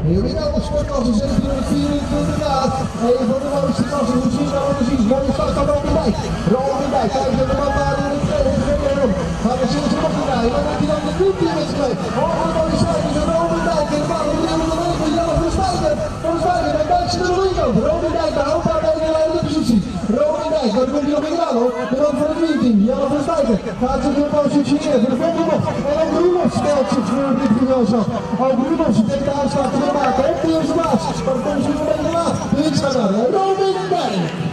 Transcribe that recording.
Here we go, sportklasse 1724 jaar. Even voor de mooiste klasse, hoe zien we dat precies? Mooie start van Robin Dijk. Robin Dijk, kijk de man daar in het tweede rond. Gaan we sinds nog draaien, dan heeft hij dan de groep in het tweede. Oh, wat mooie cijfers van Robin Dijk. En de bal in de hele van Jelle van Spijker. Van Spijker, dan Dijk zit er nog in. Robin Dijk, de houtbaar bij de leidende positie. Robin Dijk, maar dan komt hij nog in aan hoor. De man van het team, Jelle van Spijker. Gaat zich weer positioneren voor de volgende bocht. En ook Roelof stelt zich voor dit gezelschap. Ook Roelof denkt de aanslag te maken op de eerste plaats. Maar dan komt ze nog een beetje laat. Dit staat daar, Robin Dijk.